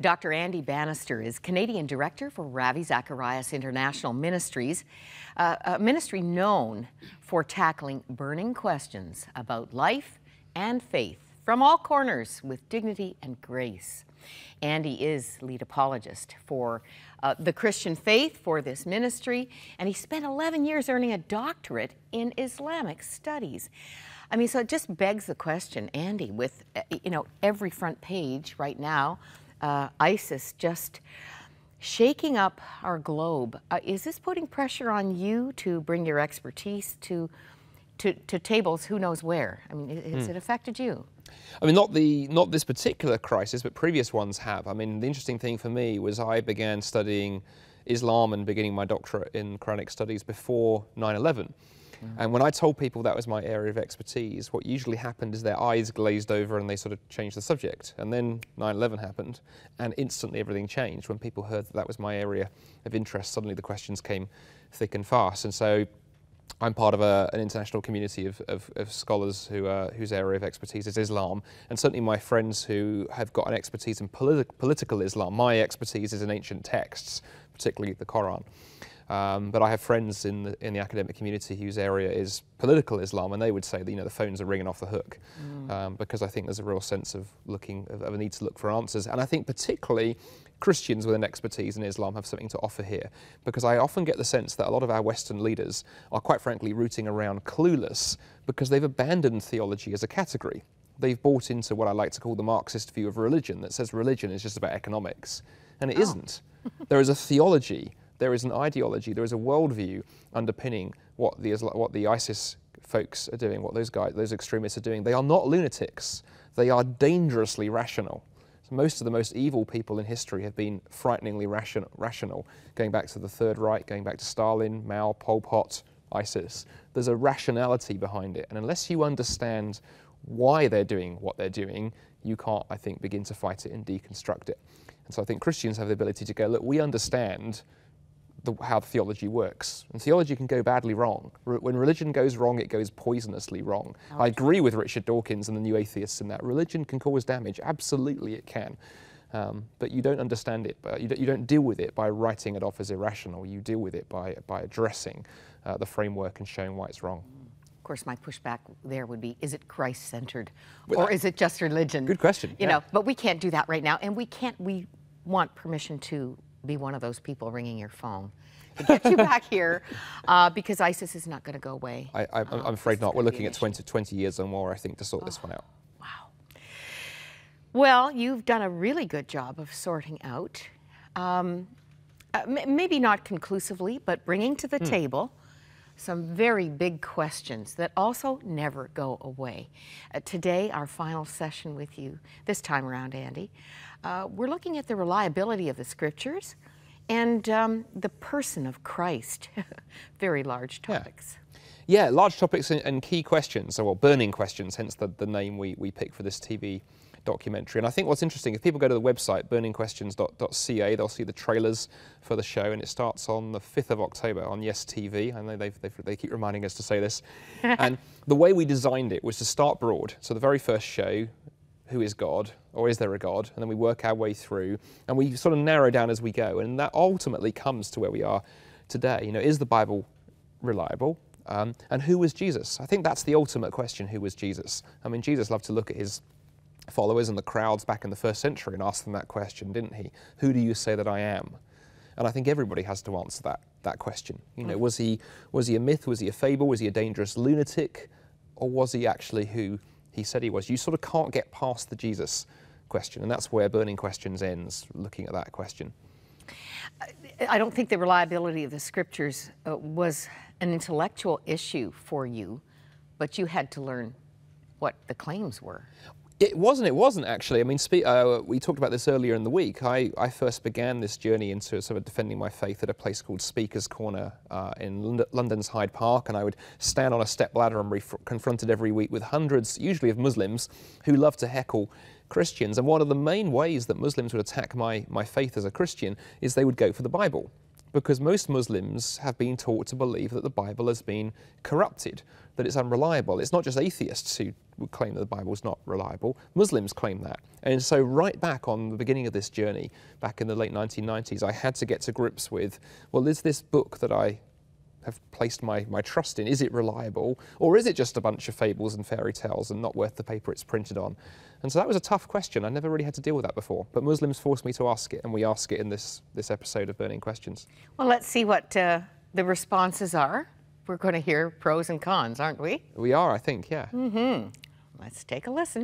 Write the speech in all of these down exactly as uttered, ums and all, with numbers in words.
Doctor Andy Bannister is Canadian Director for Ravi Zacharias International Ministries, uh, a ministry known for tackling burning questions about life and faith from all corners with dignity and grace. Andy is lead apologist for uh, the Christian faith for this ministry, and he spent eleven years earning a doctorate in Islamic studies. I mean, so it just begs the question, Andy, with, uh, you know, every front page right now, uh, ISIS just shaking up our globe. Uh, is this putting pressure on you to bring your expertise to, to, to tables who knows where? I mean, has mm. it affected you? I mean, not the not this particular crisis, but previous ones have. I mean, the interesting thing for me was I began studying Islam and beginning my doctorate in Quranic studies before nine eleven. Mm. And when I told people that was my area of expertise, what usually happened is their eyes glazed over and they sort of changed the subject. And then nine eleven happened, and instantly everything changed. When people heard that that was my area of interest, suddenly the questions came thick and fast. And so I'm part of a, an international community of, of, of scholars who, uh, whose area of expertise is Islam, and certainly my friends who have got an expertise in politi political Islam. My expertise is in ancient texts, particularly the Quran. Um, but I have friends in the, in the academic community whose area is political Islam, and they would say that, you know, the phones are ringing off the hook, mm. um, because I think there's a real sense of looking, of, of a need to look for answers. And I think particularly Christians with an expertise in Islam have something to offer here, because I often get the sense that a lot of our Western leaders are quite frankly rooting around clueless because they've abandoned theology as a category. They've bought into what I like to call the Marxist view of religion that says religion is just about economics, and it oh. isn't. There is a theology. There is an ideology, there is a worldview underpinning what the, what the ISIS folks are doing, what those guys, those extremists are doing. They are not lunatics. They are dangerously rational. So most of the most evil people in history have been frighteningly ration, rational, going back to the Third Reich, going back to Stalin, Mao, Pol Pot, ISIS. There's a rationality behind it, and unless you understand why they're doing what they're doing, you can't, I think, begin to fight it and deconstruct it. And so I think Christians have the ability to go, look, we understand The, how theology works. And theology can go badly wrong. Re when religion goes wrong, it goes poisonously wrong. I agree with Richard Dawkins and the New Atheists in that. Religion can cause damage. Absolutely it can. Um, but you don't understand it. But you, don't, you don't deal with it by writing it off as irrational. You deal with it by, by addressing uh, the framework and showing why it's wrong. Of course, my pushback there would be, is it Christ-centered? Or is it just religion? Good question. You yeah. know, but we can't do that right now. And we can't, we want permission to be one of those people ringing your phone to get you back here, uh, because ISIS is not going to go away. I, I, I'm um, afraid not. We're looking at twenty, twenty years or more, I think, to sort oh, this one out. Wow. Well, you've done a really good job of sorting out, um, uh, m maybe not conclusively, but bringing to the mm. table some very big questions that also never go away. Uh, today, our final session with you, this time around, Andy, uh, we're looking at the reliability of the scriptures and um, the person of Christ. Very large topics. Yeah, yeah large topics and, and key questions, or well, burning questions, hence the, the name we, we picked for this T V documentary. And I think what's interesting, if people go to the website, burning questions dot c a, they'll see the trailers for the show, and it starts on the fifth of October on Yes T V. I know they've, they've, they keep reminding us to say this. And the way we designed it was to start broad. So the very first show, who is God, or is there a God? And then we work our way through, and we sort of narrow down as we go. And that ultimately comes to where we are today. You know, is the Bible reliable? Um, and who was Jesus? I think that's the ultimate question, who was Jesus? I mean, Jesus loved to look at his followers and the crowds back in the first century and ask them that question, didn't he? Who do you say that I am? And I think everybody has to answer that, that question. You know, was he, was he a myth? Was he a fable? Was he a dangerous lunatic? Or was he actually who he said he was? You sort of can't get past the Jesus question, and that's where Burning Questions ends, looking at that question. I don't think the reliability of the scriptures uh, was an intellectual issue for you, but you had to learn what the claims were. It wasn't, it wasn't actually. I mean, spe uh, we talked about this earlier in the week. I, I first began this journey into sort of defending my faith at a place called Speaker's Corner uh, in Lond London's Hyde Park, and I would stand on a step ladder and be confronted every week with hundreds, usually of Muslims, who love to heckle Christians. And one of the main ways that Muslims would attack my, my faith as a Christian is they would go for the Bible. because most Muslims have been taught to believe that the Bible has been corrupted, that it's unreliable. It's not just atheists who would claim that the Bible is not reliable. Muslims claim that. And so right back on the beginning of this journey, back in the late nineteen nineties, I had to get to grips with, well, is this book that I have placed my, my trust in, is it reliable? Or is it just a bunch of fables and fairy tales and not worth the paper it's printed on? And so that was a tough question. I never really had to deal with that before. But Muslims forced me to ask it, and we ask it in this, this episode of Burning Questions. Well, let's see what uh, the responses are. We're going to hear pros and cons, aren't we? We are, I think, yeah. Mm-hmm. Let's take a listen.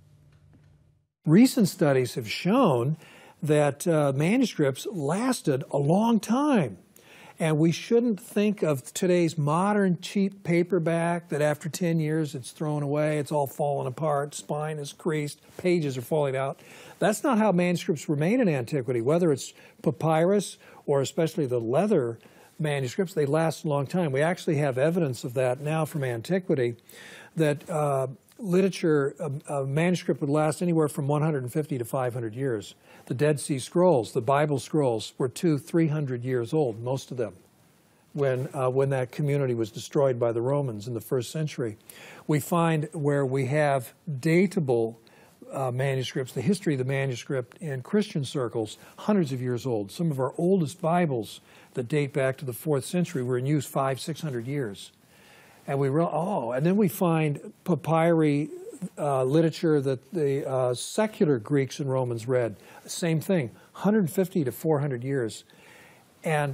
Recent studies have shown that uh, manuscripts lasted a long time. And we shouldn't think of today's modern cheap paperback that after ten years it's thrown away, it's all fallen apart, spine is creased, pages are falling out. That's not how manuscripts were made in antiquity. Whether it's papyrus or especially the leather manuscripts, they last a long time. We actually have evidence of that now from antiquity, that uh, literature, a, a manuscript would last anywhere from one hundred fifty to five hundred years. The Dead Sea Scrolls, the Bible scrolls, were two, three hundred years old, most of them, when, uh, when that community was destroyed by the Romans in the first century. We find where we have datable uh, manuscripts, the history of the manuscript in Christian circles, hundreds of years old. Some of our oldest Bibles that date back to the fourth century were in use five, six hundred years. And we re oh, and then we find papyri uh, literature that the uh, secular Greeks and Romans read. Same thing, one hundred fifty to four hundred years. And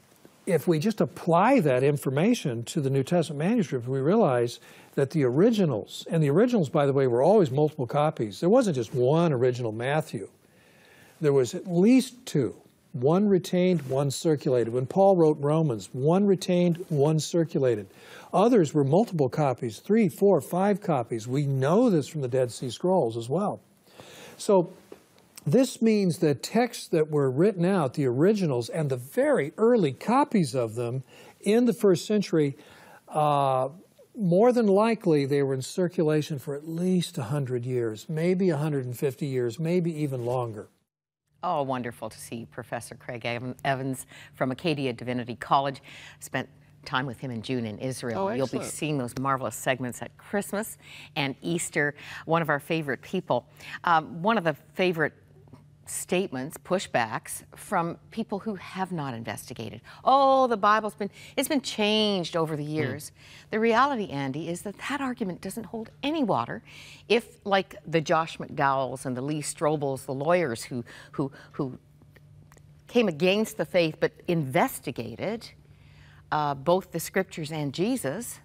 if we just apply that information to the New Testament manuscript, we realize that the originals, and the originals, by the way, were always multiple copies. There wasn't just one original Matthew. There was at least two. One retained, one circulated. When Paul wrote Romans, one retained, one circulated. Others were multiple copies, three, four, five copies. We know this from the Dead Sea Scrolls as well. So this means that texts that were written out, the originals and the very early copies of them in the first century, uh, more than likely they were in circulation for at least one hundred years, maybe one hundred fifty years, maybe even longer. Oh, wonderful to see Professor Craig Evans from Acadia Divinity College. Spent time with him in June in Israel. Oh, You'll be seeing those marvelous segments at Christmas and Easter. One of our favorite people. Um, one of the favorite statements, pushbacks from people who have not investigated. Oh, the Bible's been, it's been changed over the years. Mm. The reality, Andy, is that that argument doesn't hold any water if, like the Josh McDowells and the Lee Strobels, the lawyers who, who, who came against the faith but investigated uh, both the scriptures and Jesus,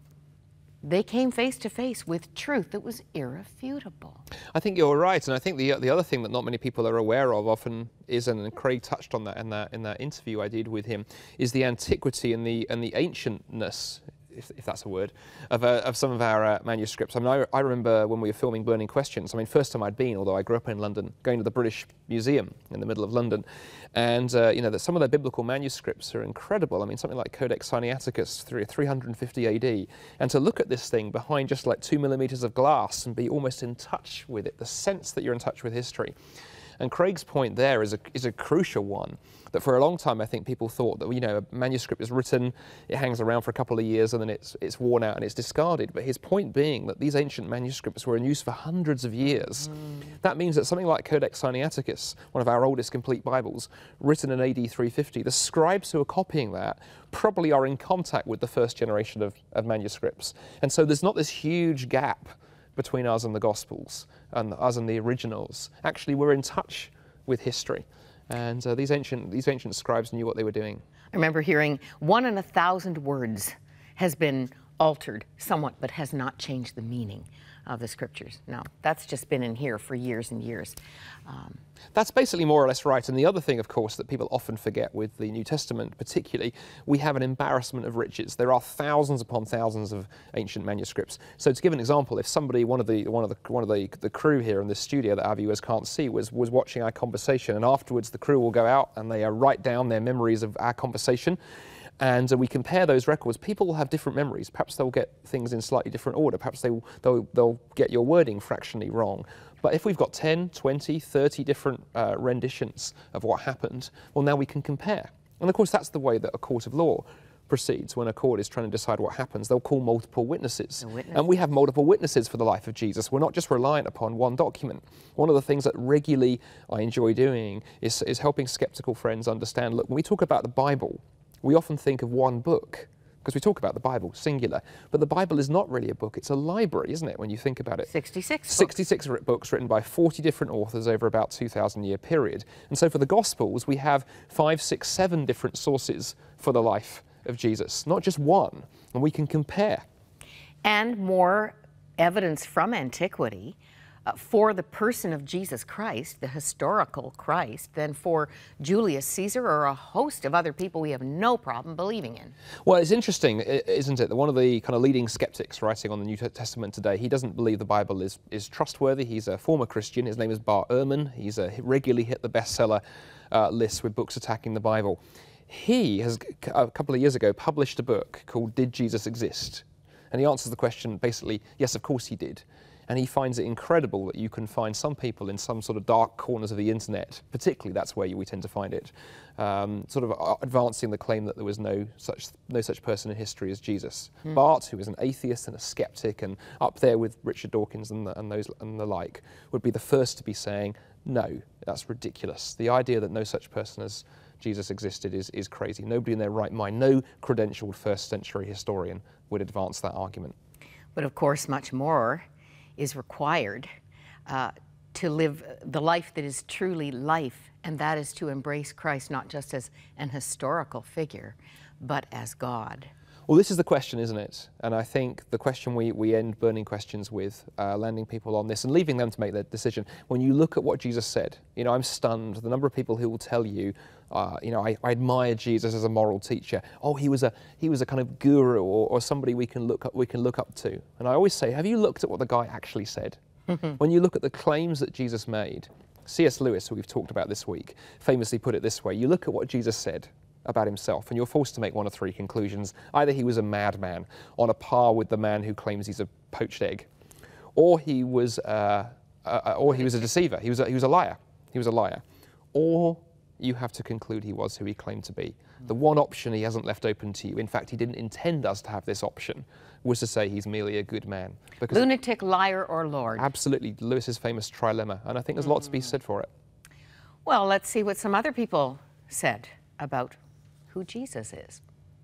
they came face to face with truth that was irrefutable. I think you're right, and I think the the other thing that not many people are aware of often is, and Craig touched on that in that in that interview I did with him, is the antiquity and the and the ancientness, if, if that's a word, of, uh, of some of our uh, manuscripts. I mean, I, I remember when we were filming Burning Questions, I mean, first time I'd been, although I grew up in London, going to the British Museum in the middle of London, and uh, you know, that some of their biblical manuscripts are incredible. I mean, something like Codex Sinaiticus, three hundred fifty A D, and to look at this thing behind just like two millimeters of glass and be almost in touch with it, the sense that you're in touch with history. And Craig's point there is a, is a crucial one, that for a long time I think people thought that, you know, a manuscript is written, it hangs around for a couple of years and then it's, it's worn out and it's discarded. But his point being that these ancient manuscripts were in use for hundreds of years. Mm. That means that something like Codex Sinaiticus, one of our oldest complete Bibles, written in A D three fifty, the scribes who are copying that probably are in contact with the first generation of, of manuscripts. And so there's not this huge gap between us and the Gospels, and us and the originals. Actually, we're in touch with history, and uh, these ancient these ancient scribes knew what they were doing. I remember hearing one in a thousand words has been altered somewhat, but has not changed the meaning of the scriptures. No, that's just been in here for years and years. Um, That's basically more or less right. And the other thing, of course, that people often forget with the New Testament particularly, we have an embarrassment of riches. There are thousands upon thousands of ancient manuscripts. So to give an example, if somebody, one of the one of the one of the, the crew here in this studio that our viewers can't see was was watching our conversation, and afterwards the crew will go out and they uh, write down their memories of our conversation, and uh, we compare those records. People will have different memories. Perhaps they'll get things in slightly different order. Perhaps they, they'll, they'll get your wording fractionally wrong. But if we've got ten, twenty, thirty different uh, renditions of what happened, well, now we can compare. And of course, that's the way that a court of law proceeds. When a court is trying to decide what happens, they'll call multiple witnesses. witnesses. And we have multiple witnesses for the life of Jesus. We're not just reliant upon one document. One of the things that regularly I enjoy doing is, is helping skeptical friends understand, look, when we talk about the Bible, we often think of one book, because we talk about the Bible, singular. But the Bible is not really a book, it's a library, isn't it, when you think about it? sixty-six sixty-six books. books written by forty different authors over about two thousand year period. And so for the Gospels, we have five, six, seven different sources for the life of Jesus, not just one, and we can compare. And more evidence from antiquity uh, for the person of Jesus Christ, the historical Christ, than for Julius Caesar or a host of other people we have no problem believing in. Well, it's interesting, isn't it, that one of the kind of leading skeptics writing on the New Testament today, he doesn't believe the Bible is, is trustworthy. He's a former Christian. His name is Bart Ehrman. He's a, he regularly hit the bestseller uh, list with books attacking the Bible. He has, a couple of years ago, published a book called Did Jesus Exist? And he answers the question basically, yes, of course he did. And he finds it incredible that you can find some people in some sort of dark corners of the internet, particularly that's where you, we tend to find it, um, sort of advancing the claim that there was no such, no such person in history as Jesus. Mm. Bart, who is an atheist and a skeptic and up there with Richard Dawkins and the, and those and the like, would be the first to be saying, no, that's ridiculous. The idea that no such person as Jesus existed is, is crazy. Nobody in their right mind, no credentialed first century historian would advance that argument. But of course, much more is required uh, to live the life that is truly life, and that is to embrace Christ not just as an historical figure, but as God. Well, this is the question, isn't it? And I think the question we, we end burning questions with, uh, landing people on this and leaving them to make their decision. When you look at what Jesus said, you know, I'm stunned. The number of people who will tell you, uh, you know, I, I admire Jesus as a moral teacher. Oh, he was a he was a kind of guru or, or somebody we can look up we can look up to. And I always say, have you looked at what the guy actually said? When you look at the claims that Jesus made, C S Lewis, who we've talked about this week, famously put it this way: you look at what Jesus said about himself, and you're forced to make one of three conclusions. Either he was a madman, on a par with the man who claims he's a poached egg, or he was, uh, uh, or he was a deceiver. He was a, he was a liar. He was a liar. Or you have to conclude he was who he claimed to be. The one option he hasn't left open to you, in fact, he didn't intend us to have this option, was to say he's merely a good man. Because lunatic, liar, or Lord. Absolutely, Lewis's famous trilemma, and I think there's mm. lots to be said for it. Well, let's see what some other people said about who Jesus is.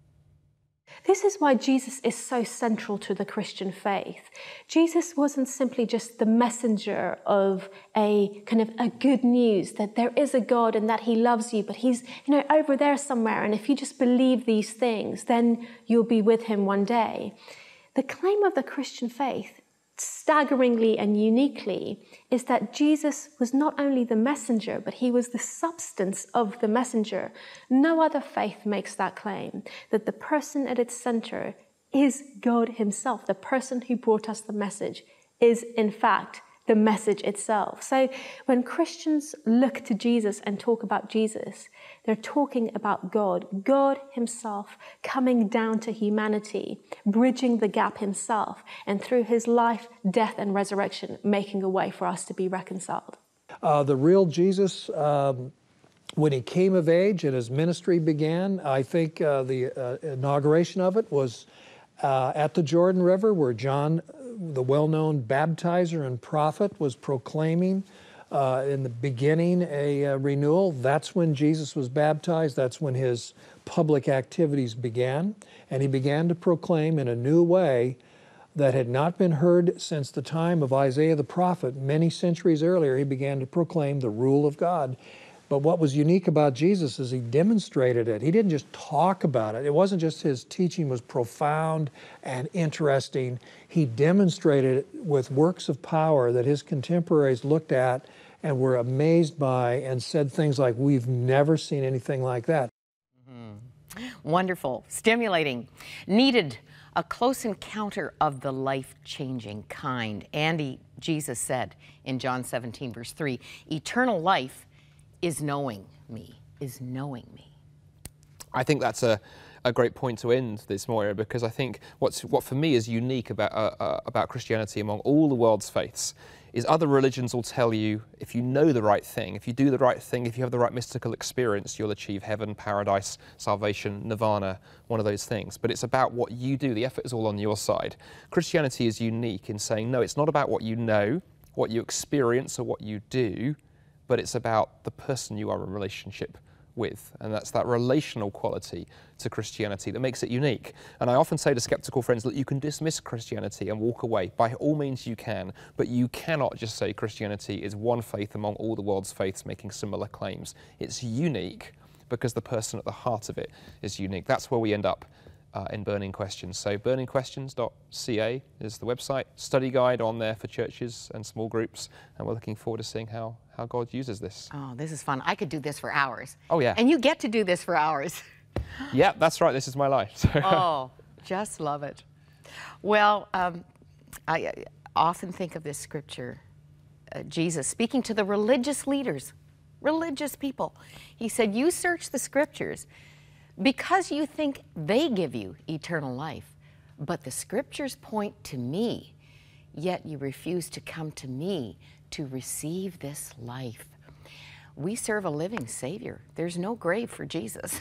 This is why Jesus is so central to the Christian faith. Jesus wasn't simply just the messenger of a kind of a good news that there is a God and that he loves you, but he's, you know, over there somewhere. And if you just believe these things, then you'll be with him one day. The claim of the Christian faith, staggeringly and uniquely, is that Jesus was not only the messenger, but he was the substance of the messenger. No other faith makes that claim, that the person at its center is God himself. The person who brought us the message is, in fact, the message itself. So when Christians look to Jesus and talk about Jesus, they're talking about God, God himself coming down to humanity, bridging the gap himself, and through his life, death, and resurrection, making a way for us to be reconciled. Uh, the real Jesus, um, when he came of age and his ministry began, I think uh, the uh, inauguration of it was uh, at the Jordan River, where John, the well-known baptizer and prophet, was proclaiming uh, in the beginning a uh, renewal. That's when Jesus was baptized. That's when his public activities began. And he began to proclaim in a new way that had not been heard since the time of Isaiah the prophet. Many centuries earlier, he began to proclaim the rule of God. But what was unique about Jesus is he demonstrated it. He didn't just talk about it. It wasn't just his teaching was profound and interesting. He demonstrated it with works of power that his contemporaries looked at and were amazed by and said things like, we've never seen anything like that. Mm-hmm. Wonderful, stimulating, needed a close encounter of the life-changing kind. Andy, Jesus said in John seventeen, verse three, eternal life is knowing me, is knowing me. I think that's a, a great point to end this, Moira, because I think what's, what for me is unique about, uh, uh, about Christianity among all the world's faiths is other religions will tell you if you know the right thing, if you do the right thing, if you have the right mystical experience, you'll achieve heaven, paradise, salvation, nirvana, one of those things. But it's about what you do. The effort is all on your side. Christianity is unique in saying, no, it's not about what you know, what you experience, or what you do, but it's about the person you are in relationship with. And that's that relational quality to Christianity that makes it unique. And I often say to skeptical friends that you can dismiss Christianity and walk away. By all means you can, but you cannot just say Christianity is one faith among all the world's faiths making similar claims. It's unique because the person at the heart of it is unique. That's where we end up Uh, in Burning Questions. So burning questions dot c a is the website, study guide on there for churches and small groups, and we're looking forward to seeing how, how God uses this. Oh, this is fun. I could do this for hours. Oh, yeah. And you get to do this for hours. Yeah, that's right. This is my life. So. Oh, just love it. Well, um, I, I often think of this scripture, uh, Jesus speaking to the religious leaders, religious people. He said, you search the scriptures because you think they give you eternal life, but the scriptures point to me, yet you refuse to come to me to receive this life. We serve a living Savior. There's no grave for Jesus.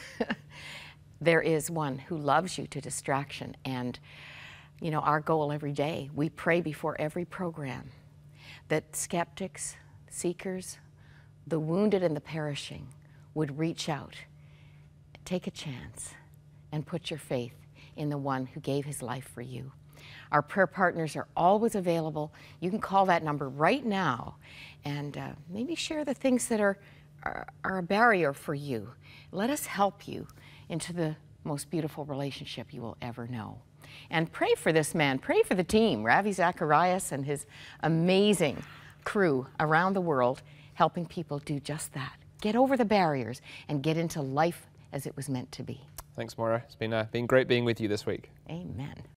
There is one who loves you to distraction. And, you know, our goal every day, we pray before every program that skeptics, seekers, the wounded and the perishing would reach out, take a chance, and put your faith in the one who gave his life for you. Our prayer partners are always available. You can call that number right now and uh, maybe share the things that are, are, are a barrier for you. Let us help you into the most beautiful relationship you will ever know. And pray for this man, pray for the team, Ravi Zacharias and his amazing crew around the world, helping people do just that. Get over the barriers and get into life as it was meant to be. Thanks, Maura. It's been, uh, been great being with you this week. Amen.